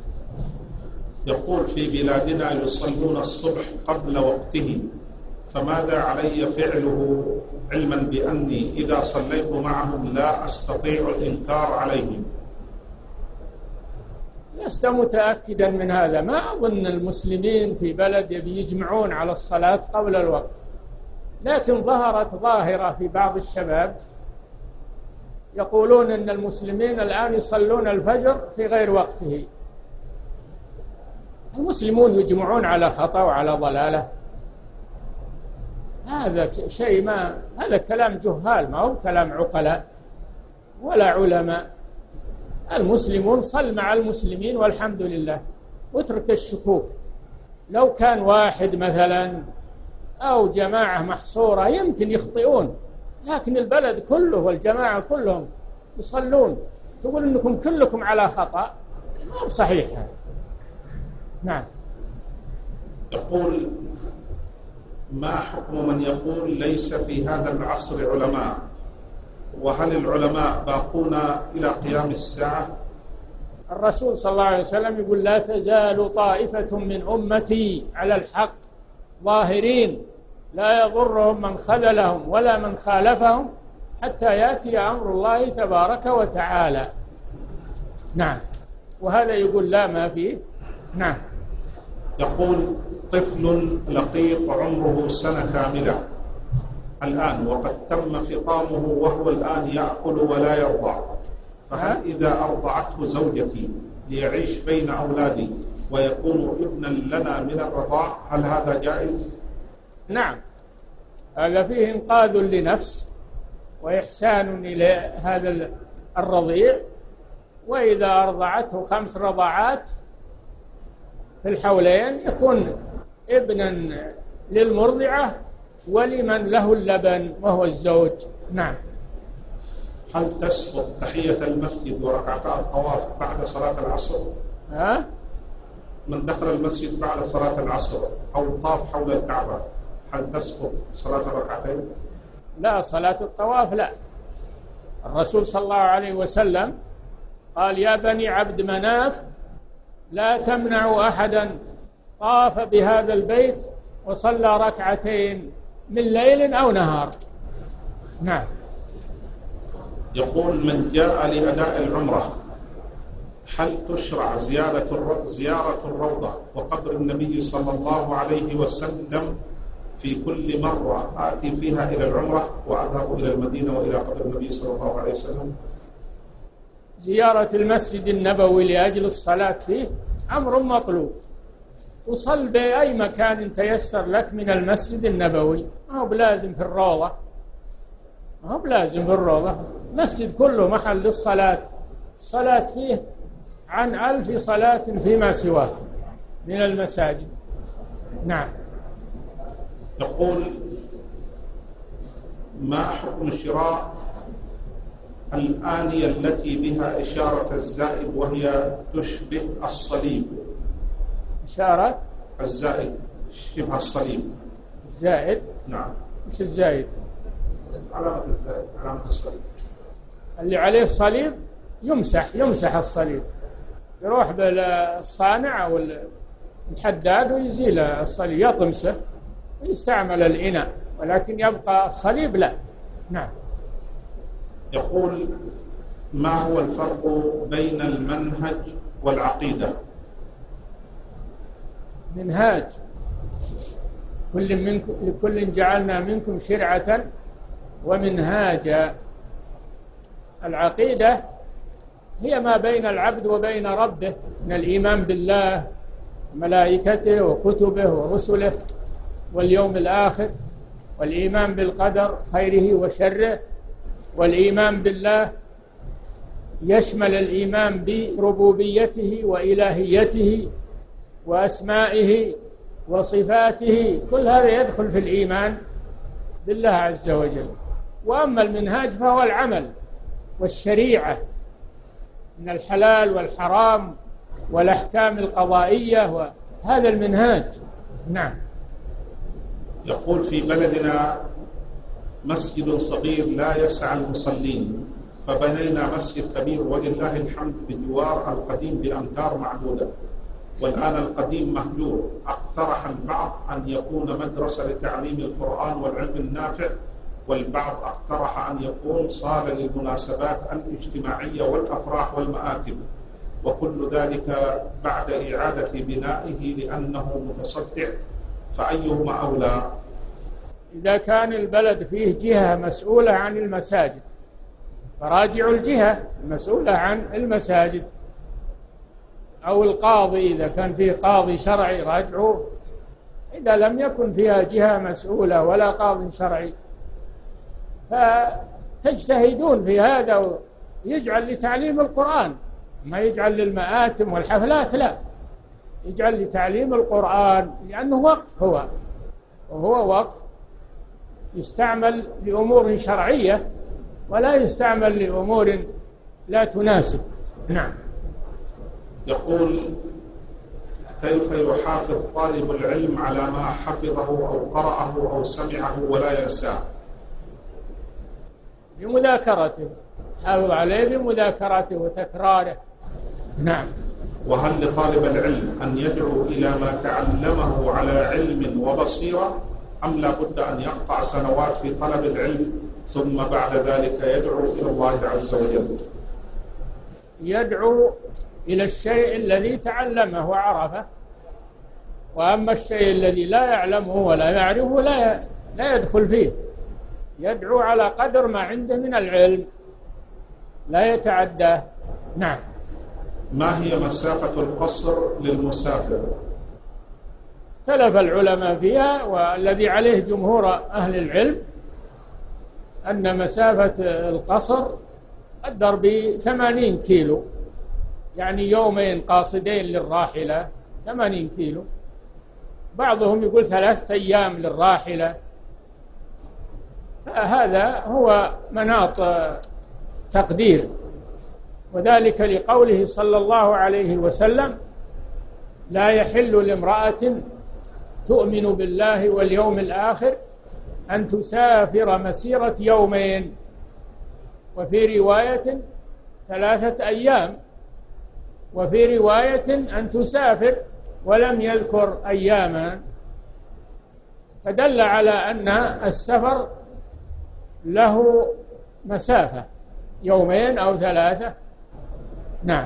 [SPEAKER 4] يقول: في بلادنا يصلون الصبح قبل وقته، فماذا علي فعله علما بأني إذا صليت معهم لا أستطيع الإنكار عليهم؟
[SPEAKER 2] لست متأكدا من هذا. ما أظن المسلمين في بلد يجمعون على الصلاة قبل الوقت، لكن ظهرت ظاهرة في بعض الشباب يقولون أن المسلمين الآن يصلون الفجر في غير وقته. المسلمون يجمعون على خطأ وعلى ضلالة. هذا شيء هذا كلام جهال، ما هو كلام عقلاء ولا علماء. المسلمون صل مع المسلمين والحمد لله، واترك الشكوك. لو كان واحد مثلا أو جماعة محصورة يمكن يخطئون، لكن البلد كله والجماعة كلهم يصلون، تقول أنكم كلكم على خطأ، ما هو صحيح. نعم.
[SPEAKER 4] يقول: ما حكم من يقول ليس في هذا العصر علماء؟ وهل العلماء باقون إلى قيام الساعة؟
[SPEAKER 2] الرسول صلى الله عليه وسلم يقول: لا تزال طائفة من أمتي على الحق ظاهرين لا يضرهم من خذلهم ولا من خالفهم حتى يأتي أمر الله تبارك وتعالى. نعم. وهذا يقول لا ما فيه. نعم.
[SPEAKER 4] يقول: طفل لقيط عمره سنة كاملة الآن وقد تم فطامه وهو الآن يأكل ولا يرضع، فهل إذا أرضعته زوجتي ليعيش بين أولادي ويكون ابنا لنا من الرضاع، هل هذا جائز؟
[SPEAKER 2] نعم، هذا فيه إنقاذ لنفس وإحسان إلى هذا الرضيع. وإذا أرضعته 5 رضعات في الحولين يكون ابنا للمرضعة ولمن له اللبن وهو الزوج. نعم.
[SPEAKER 4] هل تسقط تحية المسجد وركعتا الطواف بعد صلاة العصر؟ من دخل المسجد بعد صلاة العصر أو طاف حول الكعبة هل تسقط صلاة الركعتين؟
[SPEAKER 2] لا، صلاة الطواف لا. الرسول صلى الله عليه وسلم قال: يا بني عبد مناف لا تمنعوا أحدا طاف بهذا البيت وصلى ركعتين من ليل أو نهار. نعم.
[SPEAKER 4] يقول: من جاء لأداء العمرة هل تشرع زيارة الروضة وقبر النبي صلى الله عليه وسلم في كل مرة آتي فيها إلى العمرة وأذهب إلى المدينة وإلى قبر النبي صلى الله عليه وسلم؟
[SPEAKER 2] زيارة المسجد النبوي لأجل الصلاة فيه أمر مطلوب، وصل بأي مكان تيسر لك من المسجد النبوي، ما هو بلازم في الروضة، ما هو بلازم في الروضة. المسجد كله محل للصلاة، الصلاة فيه عن 1000 صلاة فيما سواه من المساجد. نعم.
[SPEAKER 4] يقول: ما حكم شراء الآنية التي بها إشارة الزائد وهي تشبه الصليب؟
[SPEAKER 2] إشارة
[SPEAKER 4] الزائد شبه الصليب.
[SPEAKER 2] الزائد؟
[SPEAKER 4] نعم.
[SPEAKER 2] مش الزائد؟
[SPEAKER 4] علامة الزائد، علامة الصليب
[SPEAKER 2] اللي عليه صليب يمسح الصليب، يروح بالصانع أو الحداد ويزيل الصليب، يطمسه ويستعمل الإناء، ولكن يبقى الصليب لا. نعم.
[SPEAKER 4] يقول: ما هو الفرق بين المنهج والعقيدة؟
[SPEAKER 2] منهاج لكل جعلنا منكم شرعة ومنهاجا. العقيدة هي ما بين العبد وبين ربه من الإيمان بالله وملائكته وكتبه ورسله واليوم الآخر، والإيمان بالقدر خيره وشره. والإيمان بالله يشمل الإيمان بربوبيته وإلهيته وأسمائه وصفاته، كل هذا يدخل في الإيمان بالله عز وجل. وأما المنهاج فهو العمل والشريعة من الحلال والحرام والأحكام القضائية، وهذا المنهاج. نعم.
[SPEAKER 4] يقول في بلدنا مسجد صغير لا يسع المصلين، فبنينا مسجد كبير ولله الحمد بجوار القديم بأمتار معدودة، والآن القديم مهجور. اقترح البعض أن يكون مدرسة لتعليم القرآن والعلم النافع، والبعض اقترح أن يكون صالة للمناسبات الاجتماعية والأفراح والمآتم، وكل ذلك بعد إعادة بنائه لأنه متصدع، فأيهما أولى؟
[SPEAKER 2] إذا كان البلد فيه جهة مسؤولة عن المساجد فراجعوا الجهة المسؤولة عن المساجد، أو القاضي إذا كان فيه قاضي شرعي راجعوه. إذا لم يكن فيها جهة مسؤولة ولا قاضي شرعي فتجتهدون في هذا ويجعل لتعليم القرآن، ما يجعل للمآتم والحفلات، لا، يجعل لتعليم القرآن، لأنه وقف، وهو وقف يستعمل لأمور شرعية ولا يستعمل لأمور لا تناسب. نعم.
[SPEAKER 4] يقول كيف يحافظ طالب العلم على ما حفظه أو قرأه أو سمعه ولا ينساه؟
[SPEAKER 2] بمذاكرته، حافظ عليه بمذاكرته وتكراره. نعم.
[SPEAKER 4] وهل لطالب العلم أن يدعو إلى ما تعلمه على علم وبصيرة، أم لا بد أن يقطع سنوات في طلب العلم ثم بعد ذلك يدعو إلى الله عز وجل؟
[SPEAKER 2] يدعو إلى الشيء الذي تعلمه وعرفه، وأما الشيء الذي لا يعلمه ولا يعرفه لا يدخل فيه. يدعو على قدر ما عنده من العلم، لا يتعداه. نعم.
[SPEAKER 4] ما هي مسافة القصر للمسافر؟
[SPEAKER 2] اختلف العلماء فيها، والذي عليه جمهور أهل العلم أن مسافة القصر قدر ب80 كيلو، يعني يومين قاصدين للراحلة 80 كيلو. بعضهم يقول 3 أيام للراحلة. فهذا هو مناط تقدير، وذلك لقوله صلى الله عليه وسلم: لا يحل لامرأة تؤمن بالله واليوم الآخر أن تسافر مسيرة يومين، وفي رواية 3 أيام، وفي رواية أن تسافر، ولم يذكر أياما، فدل على أن السفر له مسافة 2 أو 3. نعم.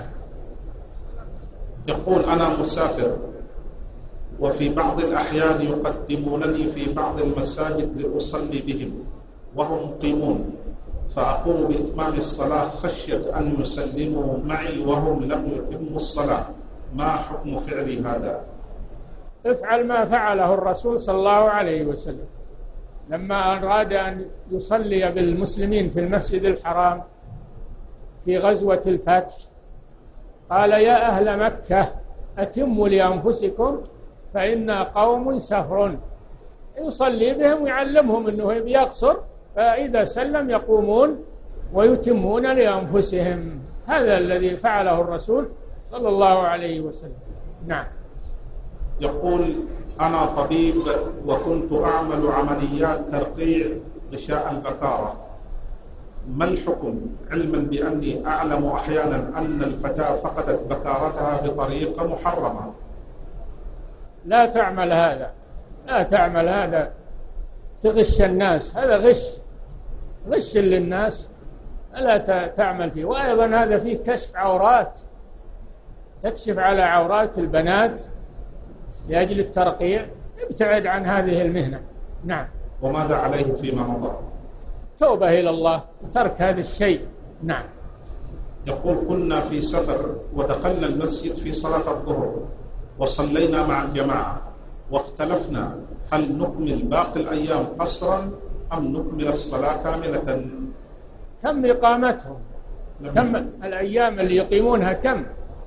[SPEAKER 4] يقول أنا مسافر، وفي بعض الأحيان يقدمونني في بعض المساجد لأصلي بهم وهم مقيمون، فأقوم بإتمام الصلاة خشية أن يسلموا معي وهم لم يتموا الصلاة، ما حكم فعلي هذا؟
[SPEAKER 2] افعل ما فعله الرسول صلى الله عليه وسلم لما أراد أن يصلي بالمسلمين في المسجد الحرام في غزوة الفتح. قال: يا أهل مكة أتموا لأنفسكم فإنا قوم سفر. يصلي بهم ويعلمهم أنه يقصر، فإذا سلم يقومون ويتمون لأنفسهم. هذا الذي فعله الرسول صلى الله عليه وسلم. نعم.
[SPEAKER 4] يقول أنا طبيب وكنت أعمل عمليات ترقيع غشاء البكارة، ما الحكم علما بأني أعلم أحيانا أن الفتاة فقدت بكارتها بطريقة محرمة؟
[SPEAKER 2] لا تعمل هذا، لا تعمل هذا، تغش الناس، هذا غش للناس، لا تعمل فيه. وأيضا هذا فيه كشف عورات، تكشف على عورات البنات لأجل الترقيع. ابتعد عن هذه المهنة. نعم.
[SPEAKER 4] وماذا عليه فيما مضى؟
[SPEAKER 2] توبة إلى الله وترك هذا الشيء. نعم.
[SPEAKER 4] يقول كنا في سفر ودخلنا المسجد في صلاة الظهر وصلينا مع الجماعة واختلفنا هل نكمل باقي الأيام قصرا أم نكمل الصلاة كاملة؟
[SPEAKER 2] كم إقامتهم؟ كم الأيام اللي يقيمونها؟ كم؟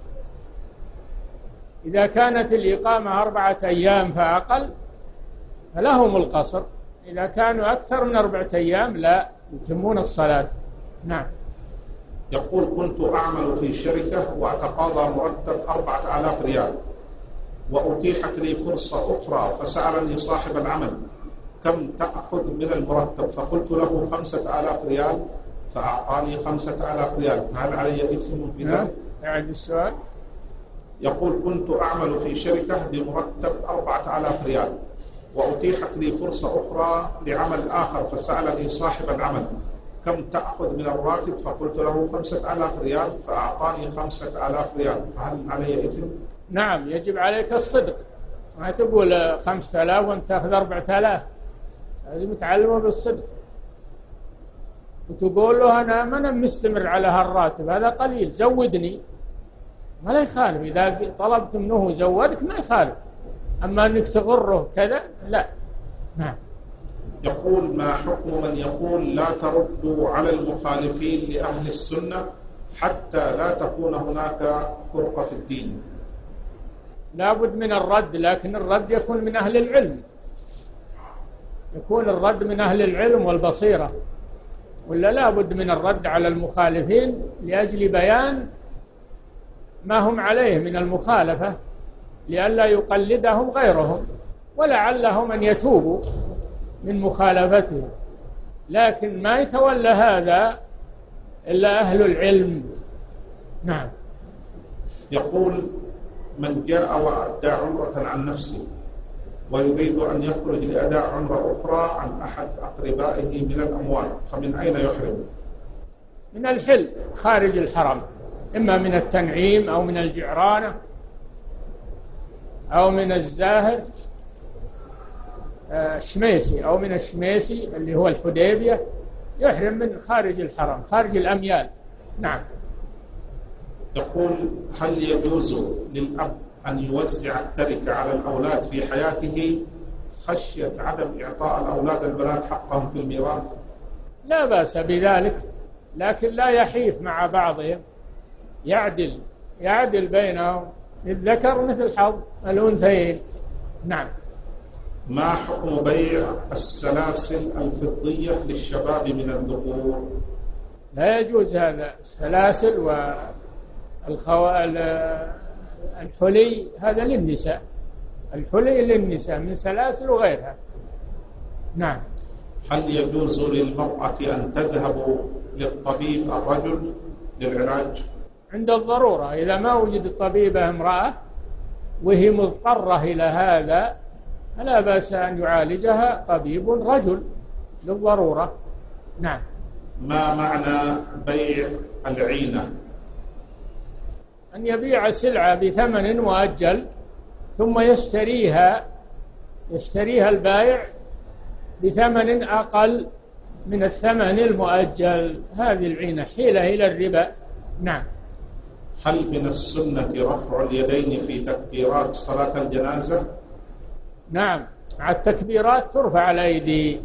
[SPEAKER 2] إذا كانت الإقامة 4 أيام فأقل فلهم القصر، إذا كانوا أكثر من 4 أيام لا، يتمون الصلاة. نعم.
[SPEAKER 4] يقول كنت أعمل في شركة وأتقاضى مرتب 4000 ريال، وأتيحت لي فرصة أخرى فسألني صاحب العمل كم تأخذ من المرتب، فقلت له 5000 ريال فأعطاني 5000 ريال، فهل علي إثم في ذلك؟
[SPEAKER 2] يعني السؤال.
[SPEAKER 4] يقول كنت أعمل في شركة بمرتب 4000 ريال، وأتيحت لي فرصة أخرى لعمل آخر فسألني صاحب العمل كم تأخذ من الراتب، فقلت له 5000 ريال فأعطاني 5000 ريال، فهل علي إثم؟
[SPEAKER 2] نعم، يجب عليك الصدق، ما تقول 5000 وانت تأخذ 4000، لازم تعلمه بالصدق وتقول له أنا ما مستمر على هالراتب، هذا قليل، زودني، ما لا يخالف. إذا طلبت منه زودك ما يخالف، أما أنك تغره كذا لا. نعم.
[SPEAKER 4] يقول ما حكم من يقول لا تردوا على المخالفين لأهل السنة حتى لا تكون هناك فرقة في الدين؟
[SPEAKER 2] لا بد من الرد، لكن الرد يكون من أهل العلم، يكون الرد من أهل العلم والبصيرة، ولا لا بد من الرد على المخالفين لأجل بيان ما هم عليه من المخالفة، لئلا يقلدهم غيرهم، ولعلهم أن يتوبوا من مخالفتهم، لكن ما يتولى هذا إلا أهل العلم. نعم.
[SPEAKER 4] يقول من جاء وأدى عمرة عن نفسه ويريد أن يخرج لأداء عمرة أخرى عن أحد أقربائه من الأموال، فمن أين يحرم؟
[SPEAKER 2] من الحل خارج الحرم، إما من التنعيم أو من الجعرانة أو من الزاهد الشميسي أو من الشميسي اللي هو الحديبية، يحرم من خارج الحرم، خارج الأميال. نعم.
[SPEAKER 4] يقول هل يجوز للأب أن يوزع التركة على الأولاد في حياته خشية عدم إعطاء الأولاد البنات حقهم في الميراث؟
[SPEAKER 2] لا بأس بذلك، لكن لا يحيف مع بعضهم، يعدل بينهم، للذكر مثل حظ الأنثيين. نعم.
[SPEAKER 4] ما حكم بيع السلاسل الفضية للشباب من الذكور؟
[SPEAKER 2] لا يجوز هذا، السلاسل والحلي هذا للنساء، الحلي للنساء من سلاسل وغيرها. نعم.
[SPEAKER 4] هل يجوز للمرأة أن تذهب للطبيب الرجل للعلاج؟
[SPEAKER 2] عند الضرورة، إذا ما وجد طبيبة امرأة وهي مضطرة إلى هذا فلا بأس أن يعالجها طبيب رجل للضرورة. نعم.
[SPEAKER 4] ما معنى بيع العينة؟
[SPEAKER 2] أن يبيع سلعة بثمن مؤجل ثم يشتريها البائع بثمن أقل من الثمن المؤجل، هذه العينة حيلة إلى الربا. نعم.
[SPEAKER 4] هل من السنة رفع اليدين في تكبيرات صلاة الجنازة؟
[SPEAKER 2] نعم، مع التكبيرات ترفع الأيدي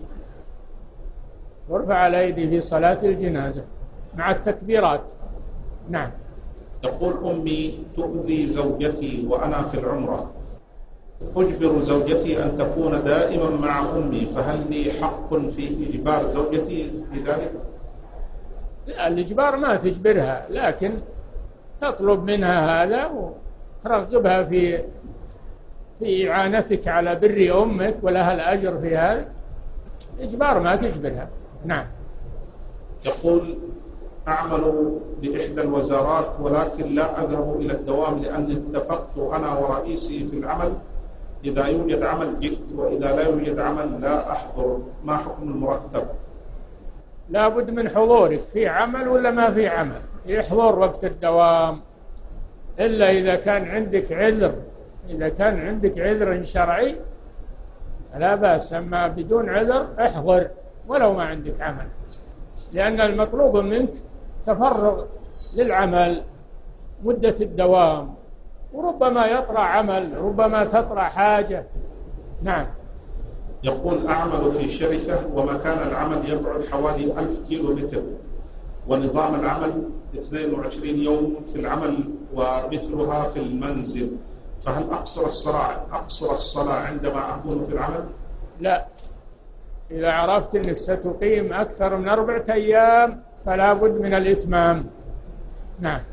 [SPEAKER 2] في صلاة الجنازة مع التكبيرات. نعم.
[SPEAKER 4] تقول أمي تؤذي زوجتي وأنا في العمرة، أجبر زوجتي أن تكون دائما مع أمي، فهل لي حق في إجبار زوجتي بذلك؟
[SPEAKER 2] لا، الإجبار ما تجبرها، لكن تطلب منها هذا وترغبها في إعانتك على بر أمك ولها الأجر في هذا. إجبار ما تجبرها. نعم.
[SPEAKER 4] يقول أعمل بإحدى الوزارات ولكن لا أذهب إلى الدوام لأني اتفقت أنا ورئيسي في العمل إذا يوجد عمل جئت وإذا لا يوجد عمل لا أحضر، ما حكم المرتب؟
[SPEAKER 2] لا بد من حضورك، في عمل ولا ما في عمل يحضر وقت الدوام، إلا إذا كان عندك عذر، إذا كان عندك عذر شرعي لا بأس، أما بدون عذر احضر ولو ما عندك عمل، لأن المطلوب منك تفرغ للعمل مدة الدوام، وربما يطرأ عمل، ربما تطرأ حاجة. نعم.
[SPEAKER 4] يقول أعمل في شركة ومكان العمل يبعد حوالي 1000 كيلومتر، ونظام العمل 22 يوم في العمل ومثلها في المنزل، فهل أقصر الصلاة عندما أكون في العمل؟
[SPEAKER 2] لا، إذا عرفت أنك ستقيم أكثر من 4 أيام فلا بد من الإتمام. نعم.